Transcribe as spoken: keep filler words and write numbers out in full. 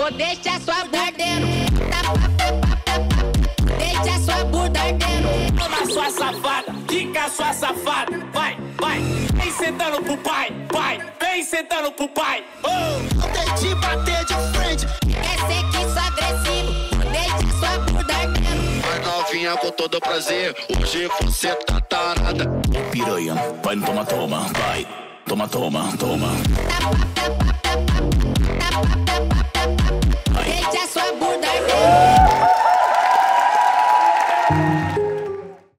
vou deixar sua bunda ardendo. Deixa sua bunda ardendo. Toma sua safada, quica sua safada. Vai, vai, vem sentando pro pai, pai. Vem sentando pro pai. Oh! Não tente bater de frente. Quer ser que sou agressivo, vou deixar sua bunda ardendo. Vai novinha com todo prazer, hoje você tá tarada. Ô piranha, vai no toma, toma, vai. Toma, toma, toma. Tapa, tapa, tapa, tapa, tapa, tapa.